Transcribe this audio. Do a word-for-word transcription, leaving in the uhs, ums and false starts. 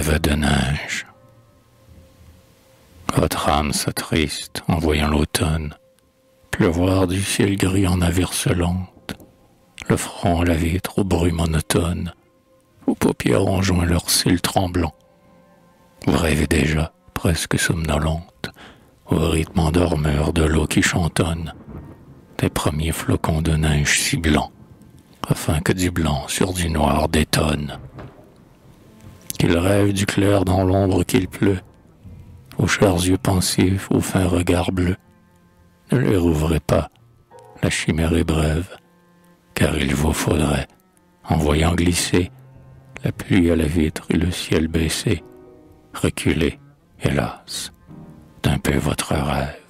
rêve de neige. Votre âme s'attriste en voyant l'automne pleuvoir du ciel gris en averselante, le front à la vitre au bruit monotone, aux paupières ont joint leur cils tremblants. Vous rêvez déjà, presque somnolente, au rythme endormeur de l'eau qui chantonne, des premiers flocons de neige si blancs, afin que du blanc sur du noir détonne. Qu'il rêve du clair dans l'ombre qu'il pleut, aux chers yeux pensifs, aux fins regards bleus. Ne les rouvrez pas, la chimère est brève, car il vous faudrait, en voyant glisser la pluie à la vitre et le ciel baissé, reculer, hélas, d'un peu votre rêve.